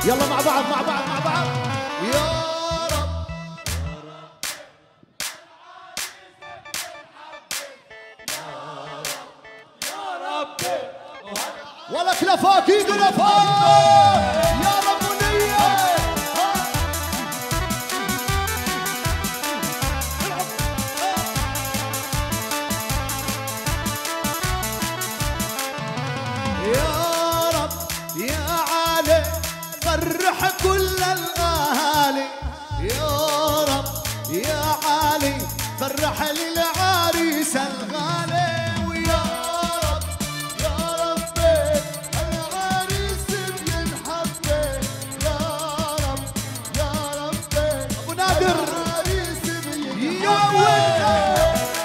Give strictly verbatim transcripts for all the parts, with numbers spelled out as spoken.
يلا مع بعض مع بعض مع بعض. يا رب يا رب ولك لفاك ايده لفاك يا رب ونية. يا رب يا علي فرح كل الاهالي. يا رب يا علي فرح للعريس الغالي. ويا رب يا ربي العريس بينحبي. يا رب يا ربي ابو نادر العريس بينحبي. يا ولد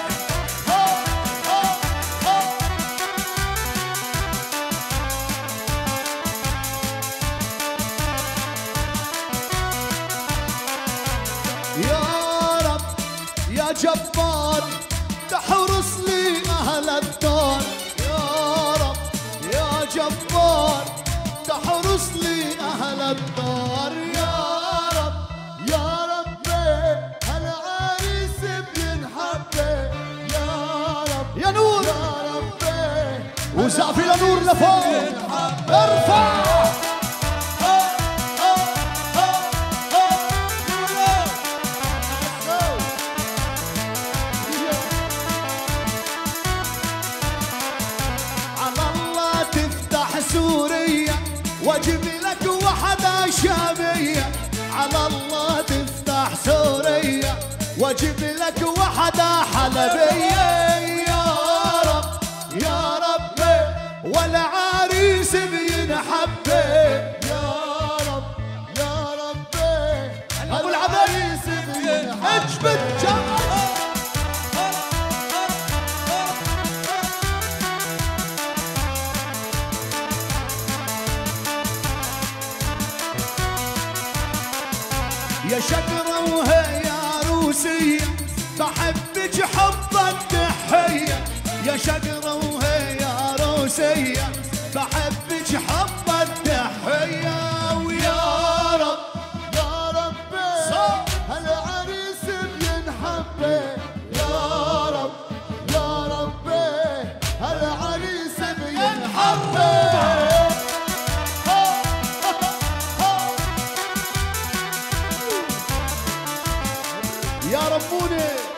يا رب يا جبار تحرس لي أهل الدار. يا رب يا جبار تحرس لي أهل الدار. يا رب يا ربي هالعريس بينحبي. يا رب يا نور يا ربي وزعفي لنور لفوق ارفع. سوريا واجيب لك وحدة شامية. على الله تفتح سوريا واجيب لك وحدة حلبية. يا رب يا ربي والعريس بينحبي. يا رب يا ربي ابو العريس بينحبي. اجبد جمال يا شقرة وهي يا روسية بحبك حب التحية. يا شقرة وهي يا روسية بحبك حب التحية. ويا رب يا ربي هالعريس بينحبي. يا رب يا ربي هالعريس بينحبي. يا ربوني